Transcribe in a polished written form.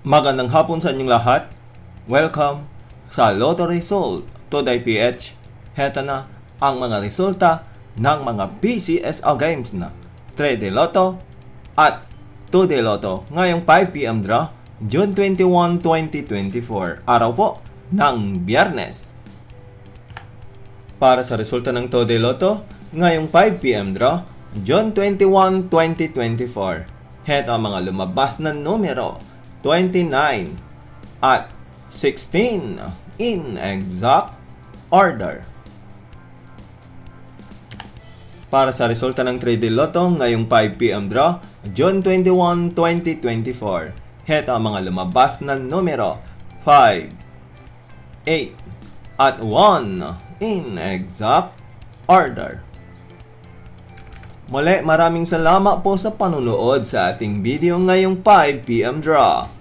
Magandang hapon sa inyong lahat. Welcome sa Lotto Result Today PH. Heto na ang mga resulta ng mga PCSO games na 3D Lotto at 2D Lotto ngayong 5pm draw, June 21, 2024. Araw po ng Biyernes. Para sa resulta ng 2D Lotto ngayong 5pm draw, June 21, 2024. Heto ang mga lumabas na numero: 29 at 16 in exact order. Para sa resulta ng 3D Lotto ngayong 5pm draw, June 21, 2024. Heto ang mga lumabas na numero: 5, 8 at 1 in exact order. Muli, maraming salamat po sa panunood sa ating video ngayong 5pm draw.